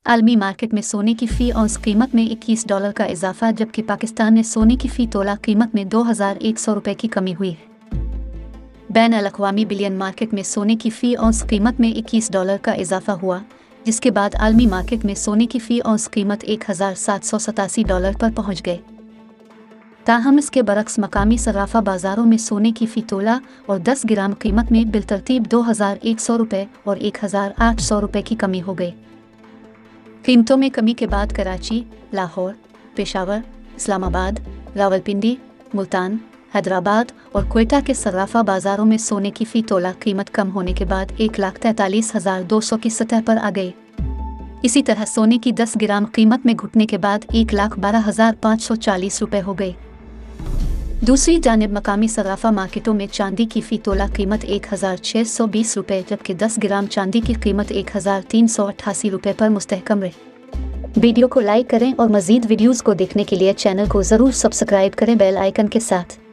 आलमी मार्केट में सोने की फ़ी औंस कीमत में $21 का इजाफा, जबकि पाकिस्तान में सोने की फ़ी तोला कीमत में 2100 रुपये की कमी हुई है। बैन अल-अक़वामी बिलियन मार्केट में सोने की फ़ी औंस कीमत में $21 का इजाफा हुआ, जिसके बाद आलमी मार्केट में सोने की फ़ी औंस कीमत $1787 पर पहुँच गए। ताहम इसके बरक्स मकामी सर्राफा बाज़ारों में सोने की फ़ी तोला और 10 ग्राम कीमत में बिलतरतीब 2100 रुपये और 1800 रुपये की कमी हो गई। कीमतों में कमी के बाद कराची, लाहौर, पेशावर, इस्लामाबाद, रावलपिंडी, मुल्तान, हैदराबाद और क्वेटा के सर्राफा बाज़ारों में सोने की फ़ी तोला कीमत कम होने के बाद 1,43,200 की सतह पर आ गई। इसी तरह सोने की 10 ग्राम कीमत में घुटने के बाद 1,12,540 रुपये हो गई। दूसरी जानिब मकामी सर्राफा मार्केटों में चांदी की फ़ी तोला कीमत 1,620 रुपये, जबकि 10 ग्राम चांदी की कीमत 1,388 रुपये पर मुस्तहकम रही। वीडियो को लाइक करें और मज़ीद वीडियोज़ को देखने के लिए चैनल को ज़रूर सब्सक्राइब करें बेल आइकन के साथ।